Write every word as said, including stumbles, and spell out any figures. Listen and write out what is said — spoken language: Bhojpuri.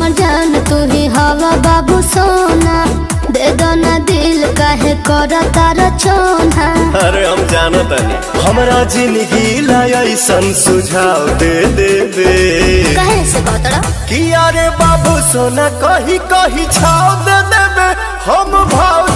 हमर जान तू ही हवा बाबू सोना, दे दो ना दिल काहे करता रचोना। अरे हम जानत नहीं हमरा जिंदगी लाया ऐसन सुझाव दे दे दे। कहे से कहतड़ा कि अरे बाबू सोना कही कही छाव दे देबे हम भाव